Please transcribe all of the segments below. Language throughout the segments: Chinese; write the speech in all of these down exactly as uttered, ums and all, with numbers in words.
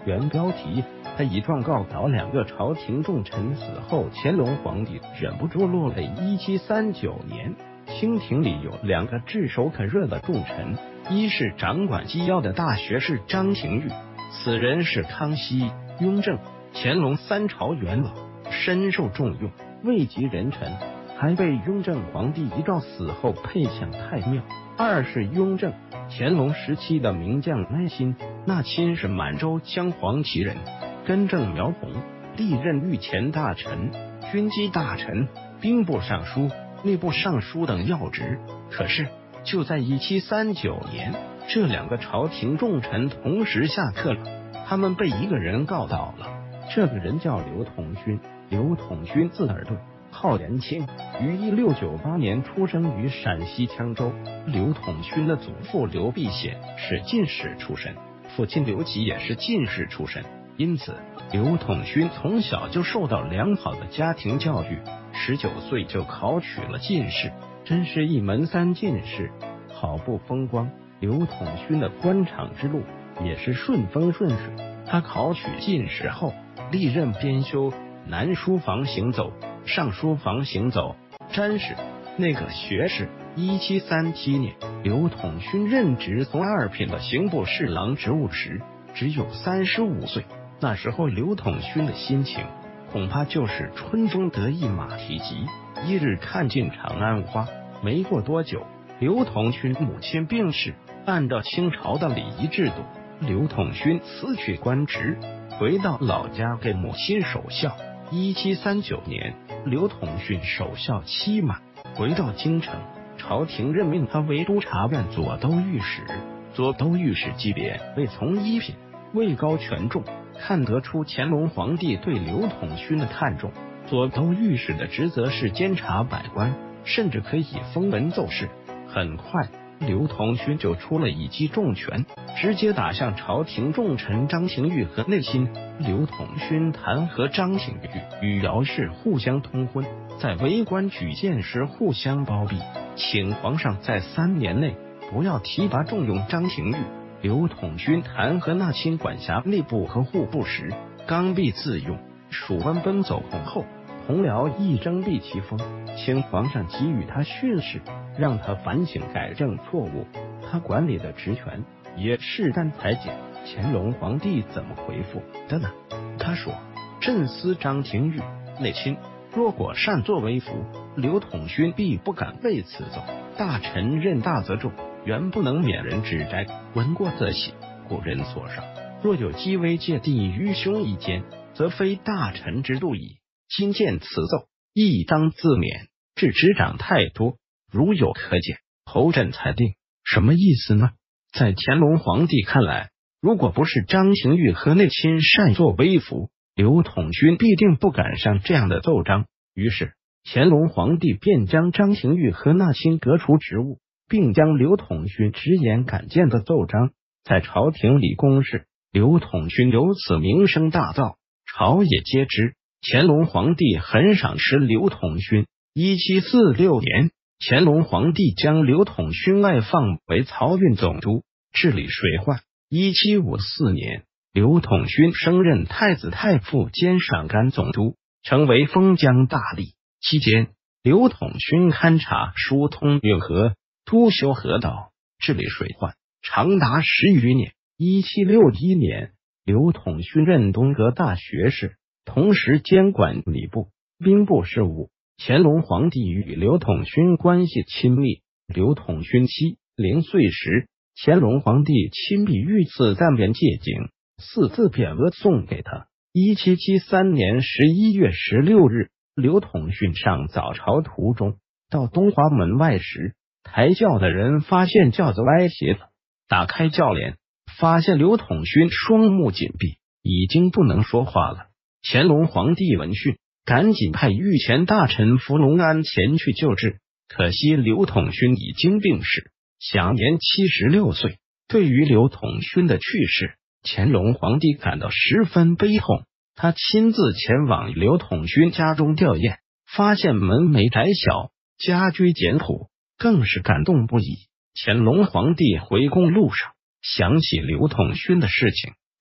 原标题：他以状告倒两个朝廷重臣，死后乾隆皇帝忍不住落泪。一七三九年，清廷里有两个炙手可热的重臣，一是掌管机要的大学士张廷玉，此人是康熙、雍正、乾隆三朝元老，深受重用，位极人臣，还被雍正皇帝遗诏死后配享太庙。二是雍正、乾隆时期的名将那亲，那亲是满洲镶黄旗人，根正苗红，历任御前大臣、军机大臣、兵部尚书、吏部尚书等要职。可是就在一七三九年，这两个朝廷重臣同时下课了，他们被一个人告倒了。这个人叫刘统勋，刘统勋字尔顿，号延庆，于一六九八年出生于陕西羌州。刘统勋的祖父刘必显是进士出身，父亲刘吉也是进士出身，因此刘统勋从小就受到良好的家庭教育，十九岁就考取了进士，真是一门三进士，好不风光。刘统勋的官场之路也是顺风顺水，他考取进士后，历任编修南书房行走、上书房行走、詹事、内阁学士。一七三七年，刘统勋任职从二品的刑部侍郎职务时，只有三十五岁。那时候刘统勋的心情恐怕就是春风得意马蹄疾，一日看尽长安花。没过多久，刘统勋母亲病逝，按照清朝的礼仪制度，刘统勋辞去官职，回到老家给母亲守孝。一七三九年，刘统勋守孝期满，回到京城，朝廷任命他为督察院左都御史。左都御史级别位从一品，位高权重，看得出乾隆皇帝对刘统勋的看重。左都御史的职责是监察百官，甚至可以封文奏事。很快，刘统勋就出了一记重拳，直接打向朝廷重臣张廷玉和内亲。刘统勋弹劾张廷玉与姚氏互相通婚，在为官举荐时互相包庇，请皇上在三年内不要提拔重用张廷玉。刘统勋弹劾那亲管辖吏部和户部时，刚愎自用，蜀官奔走恐后，同僚一争避其锋，请皇上给予他训示，让他反省改正错误。他管理的职权也适当裁减。乾隆皇帝怎么回复的呢？他说：朕思张廷玉内亲若果擅作威服，刘统勋必不敢为此奏。大臣任大则重，原不能免人之摘，闻过则喜，故人所赏。若有积威芥蒂于兄一间，则非大臣之度矣。今见此奏，亦当自勉。至执掌太多，如有可减，侯朕裁定。什么意思呢？在乾隆皇帝看来，如果不是张廷玉和内亲擅作威服，刘统勋必定不敢上这样的奏章。于是乾隆皇帝便将张廷玉和那亲革除职务，并将刘统勋直言敢谏的奏章在朝廷里公示。刘统勋由此名声大噪，朝野皆知。乾隆皇帝很赏识刘统勋。一七四六年，乾隆皇帝将刘统勋外放为漕运总督，治理水患。一七五四年，刘统勋升任太子太傅兼陕甘总督，成为封疆大吏。期间，刘统勋勘察疏通运河，督修河道，治理水患，长达十余年。一七六一年，刘统勋任东阁大学士，同时监管礼部、兵部事务。乾隆皇帝与刘统勋关系亲密。刘统勋妻零岁时，乾隆皇帝亲笔御赐三边借景四字匾额送给他。一七七三年十一月十六日，刘统勋上早朝途中，到东华门外时，抬轿的人发现轿子歪斜了，打开轿帘，发现刘统勋双目紧闭，已经不能说话了。乾隆皇帝闻讯，赶紧派御前大臣福隆安前去救治，可惜刘统勋已经病逝，享年七十六岁。对于刘统勋的去世，乾隆皇帝感到十分悲痛，他亲自前往刘统勋家中吊唁，发现门楣窄小，家居简朴，更是感动不已。乾隆皇帝回宫路上想起刘统勋的事情，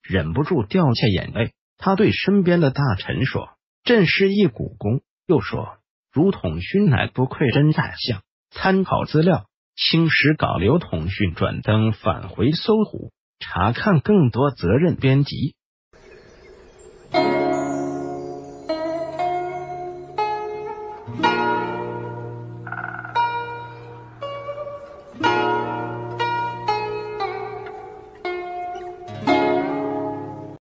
忍不住掉下眼泪。他对身边的大臣说：“朕是一股功。”又说：“如统勋乃不愧真宰相。”参考资料：清史稿刘统勋转登返回搜狐，查看更多责任编辑。